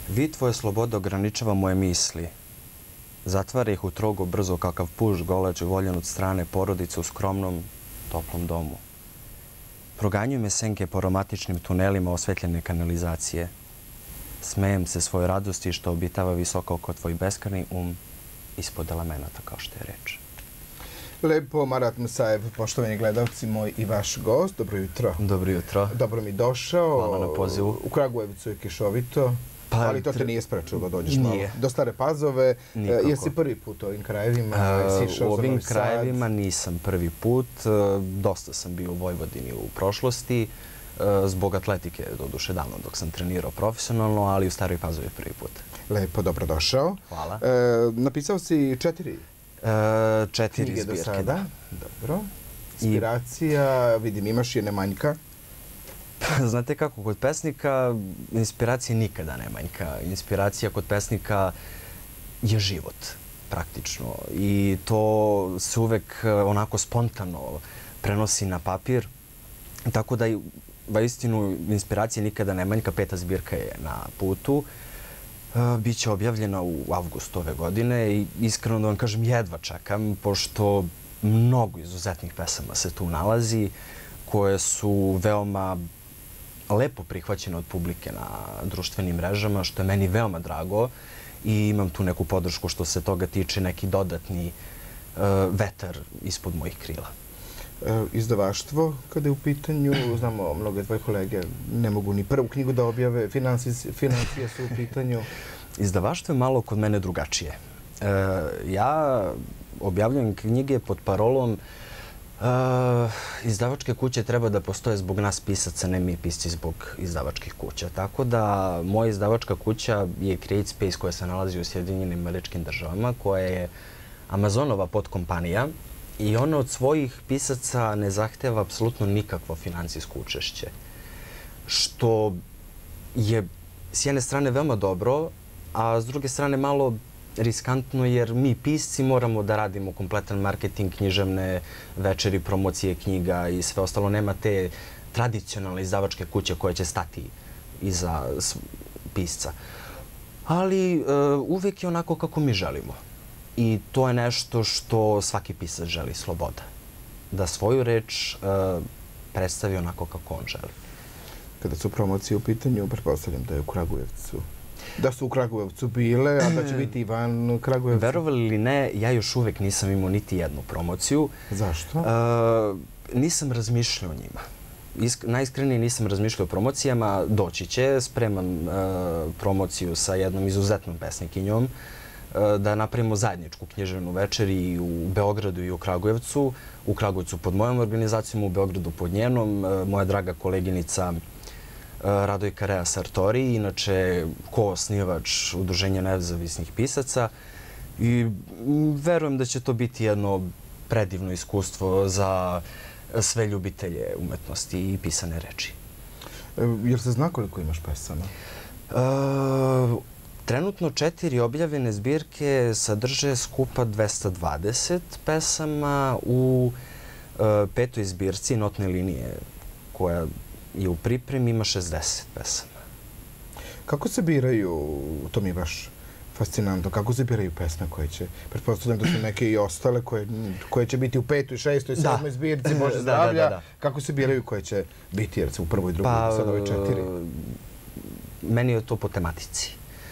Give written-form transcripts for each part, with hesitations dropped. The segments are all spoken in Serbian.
Vid tvoje slobode ograničava moje misli. Zatvara ih u trogu brzo kakav puž goleč voljen od strane porodice u skromnom, toplom domu. Proganjuju me senke po aromatičnim tunelima osvetljene kanalizacije. Smejem se svojoj radosti što obitava visoko oko tvoj beskrajni ispod elemenata, kao što je reč. Lepo, Marat Musajev, poštovani gledalci, moj i vaš gost. Dobro jutro. Dobro jutro. Dobro mi došao. Hvala na pozivu. U Kragujevcu je kišovito, ali to te nije sprečilo da dođeš malo do Stare Pazove. Jesi prvi put u ovim krajevima? U ovim krajevima nisam prvi put. Dosta sam bio u Vojvodini u prošlosti. Zbog atletike, doduše davno dok sam trenirao profesionalno, ali u Staroj Pazovi prvi put. Lepo, dobrodošao. Hvala. Napisao si četiri knjige do zbirke, sada. Dobro. Inspiracija, vidim, imaš je, ne manjka. Znate kako, kod pesnika inspiracije nikada ne manjka. Inspiracija kod pesnika je život, praktično. I to se uvek onako spontano prenosi na papir. Tako da, istinu, inspiracije nikada ne manjka. 5. zbirka je na putu. Biće objavljena u avgustu ove godine i iskreno da vam kažem jedva čekam, pošto mnogo izuzetnih pesama se tu nalazi, koje su veoma lepo prihvaćene od publike na društvenim mrežama, što je meni veoma drago i imam tu neku podršku što se toga tiče, neki dodatni vetar ispod mojih krila. Izdavaštvo, kada je u pitanju, znamo, mnoge tvoje kolege ne mogu ni prvu knjigu da objave, financije su u pitanju. Izdavaštvo je malo kod mene drugačije. Ja objavljujem knjige pod parolom izdavačke kuće treba da postoje zbog nas pisaca, ne mi pisci zbog izdavačkih kuća. Tako da moja izdavačka kuća je Create Space koja se nalazi u Sjedinjenim Američkim Državama, koja je Amazonova podkompanija i ona od svojih pisaca ne zahteva apsolutno nikakvo finansijsko učešće. Što je s jedne strane veoma dobro, a s druge strane malo riskantno jer mi pisci moramo da radimo kompletan marketing, književne večeri, promocije knjiga i sve ostalo. Nema te tradicionalne izdavačke kuće koje će stati iza pisca. Ali uvek je onako kako mi želimo. I to je nešto što svaki pisac želi, sloboda. Da svoju reč predstavi onako kako on želi. Kada su promocije u pitanju, pretpostavljam da je u Kragujevcu. Da su u Kragujevcu bile, a da će biti i van Kragujevca. Verovali ili ne, ja još uvek nisam imao niti jednu promociju. Zašto? Nisam razmišljao o njima. Najiskrenije nisam razmišljao o promocijama. Doći će, spremam promociju sa jednom izuzetnom pesnikinjom da napravimo zajedničku književnu večer i u Beogradu i u Kragujevcu. U Kragujevcu pod mojom organizacijom, u Beogradu pod njenom. Moja draga koleginica Radojka Rea Sartori, inače koosnivač Udruženja nezavisnih pisaca. I verujem da će to biti jedno predivno iskustvo za sve ljubitelje umetnosti i pisane reči. Jel se zna koliko imaš pesama? Trenutno 4 objavljene zbirke sadrže skupa 220 pesama. U 5. zbirci Notne linije, koja je u pripremi, ima 60 pesama. Kako se biraju, to mi je baš fascinantno, kako se biraju pesme koje će, pretpostavljam da su neke i ostale koje će biti u 5., 6., 7. zbirci, Bože zdravlja, kako se biraju koje će biti, jer se u 1., 2., sad ove 4? Meni je to po tematici.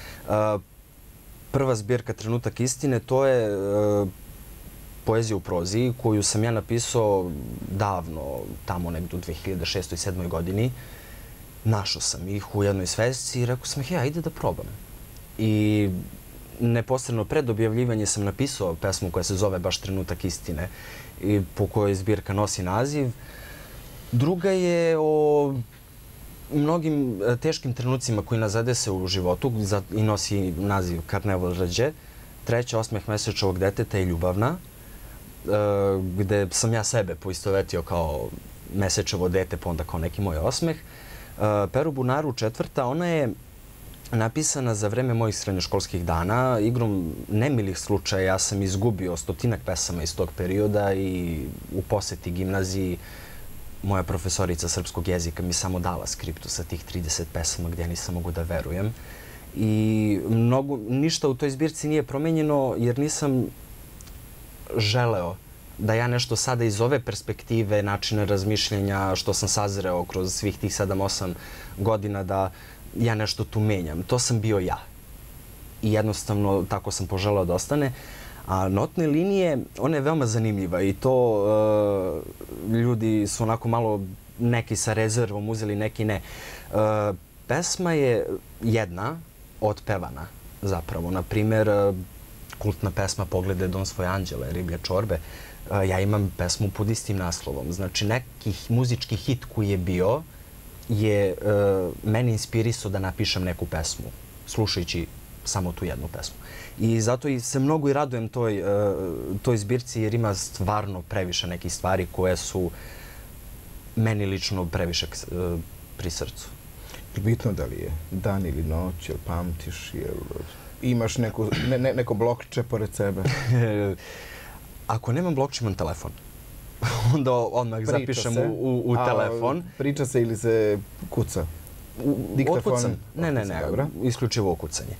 Prva zbirka Trenutak istine, to je poezija u prozi koju sam ja napisao davno, tamo negdje u 2006. i 2007. godini. Našao sam ih u jednoj svesci i rekao sam ih, ajde da probam. I neposredno pred objavljivanje sam napisao pesmu koja se zove baš Trenutak istine i po kojoj zbirka nosi naziv. Druga je o mnogim teškim trenucima koji nas zadese u životu i nosi naziv Karneval rađe. Treća, Osmeh mesečevog deteta i Ljubavna, gde sam ja sebe poistovetio kao mesečevo dete, pa onda kao neki moj osmeh. Peru bunaru, 4. Ona je napisana za vreme mojih srednjoškolskih dana. Igrom nemilih slučaja ja sam izgubio 100-ak pesama iz tog perioda i u poseti gimnaziji moja profesorica srpskog jezika mi samo dala skriptu sa tih 30 pesama gdje ja nisam mogu da verujem. I ništa u toj zbirci nije promenjeno jer nisam želeo da ja nešto sada iz ove perspektive, načina razmišljenja, što sam sazreo kroz svih tih 7-8 godina, da ja nešto tu menjam. To sam bio ja. I jednostavno tako sam poželeo da ostane. A notne linije, ona je veoma zanimljiva i to ljudi su onako malo neki sa rezervom uzeli, neki ne. Pesma je jedna otpevana zapravo. Naprimjer, kultna pesma Pogledaj dom svoje anđele, Riblje čorbe. Ja imam pesmu pod istim naslovom. Znači, neki muzički hit koji je bio je meni inspirisao da napišem neku pesmu, slušajući samo tu jednu pesmu. I zato se mnogo i radujem toj zbirci jer ima stvarno previše nekih stvari koje su meni lično previše pri srcu. Bitno da li je dan ili noć, jel pamtiš, jel imaš neko blokče pored sebe? Ako nemam blokče, imam telefon. Onda odmah zapišem u telefon. Priča se ili se kuca? Otkucam. Ne. Isključivo okucanje.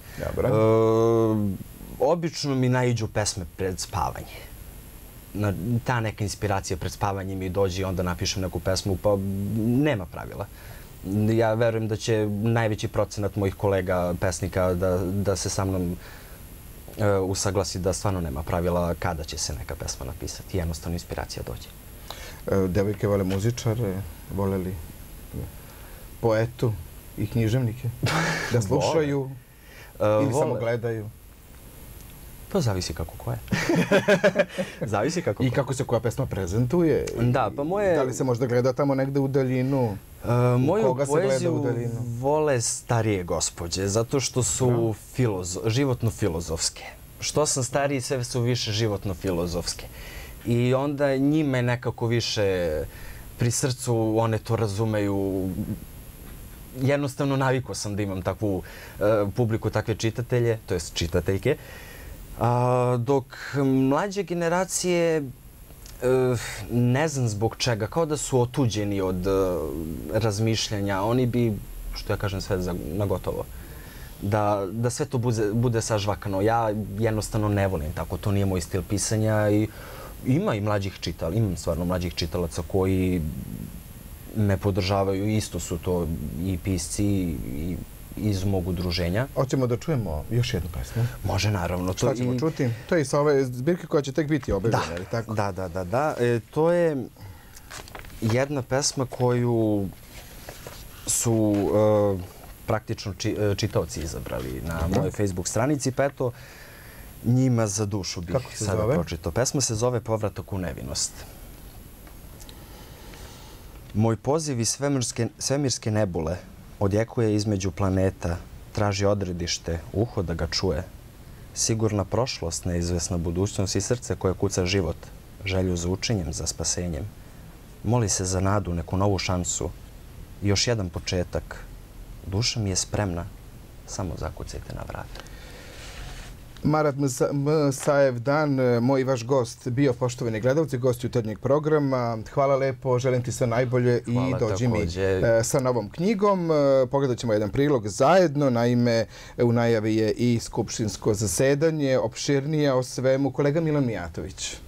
Obično mi naiđu pesme pred spavanje. Ta neka inspiracija pred spavanje mi dođe i onda napišem neku pesmu, pa nema pravila. Ja verujem da će najveći procenat mojih kolega pesnika da se sa mnom usaglasi da stvarno nema pravila kada će se neka pesma napisati. Jednostavno inspiracija dođe. Devojke vole muzičare, vole li poetu i književnike da slušaju ili samo gledaju? Pa zavisi kako ko je. Zavisi kako ko je. I kako se koja pesma prezentuje? Da, pa moje... Da li se možda gleda tamo negde u daljinu? Moju poeziju vole starije gospođe, zato što su životno filozofske. Što sam stariji, sve su više životno filozofske. I onda njime nekako više pri srcu, one to razumeju. Jednostavno navikao sam da imam takvu publiku, takve čitatelje, to jest čitateljke. Dok mlađe generacije, ne znam zbog čega, kao da su otuđeni od razmišljanja. Oni bi, što ja kažem, sve na gotovo. Da sve to bude sažvakano. Ja jednostavno ne volim tako, to nije moj stil pisanja i ima i mlađih čitalaca, imam stvarno mlađih čitalaca koji me podržavaju. Isto su to i pisci iz mog udruženja. Hoćemo da čujemo još jednu pesmu? Može, naravno. Šta ćemo čuti? To je sa ove zbirke koja će tek biti objavljena, ili tako? Da. To je jedna pesma koju su praktično čitaoci izabrali na mojoj Facebook stranici, pa eto, njima za dušu bih sada pročitao. Pesma se zove Povratak u nevinost. Moj poziv iz svemirske nebule odjekuje između planeta, traži odredište, uho da ga čuje. Sigurna prošlost, neizvesna budućnost i srce koje kuca život, želju za učenjem, za spasenjem. Moli se za nadu, neku novu šansu. Još jedan početak. Duša mi je spremna, samo zakucajte na vrata. Marat Msajev Dan, moj i vaš gost, bio poštovani gledalci, gost jutarnjeg programa. Hvala lepo, želim ti sve najbolje i dođi mi sa novom knjigom. Pogledat ćemo jedan prilog zajedno, naime u najavi je i skupštinsko zasedanje, opširnije o svemu. Kolega Milan Mijatović.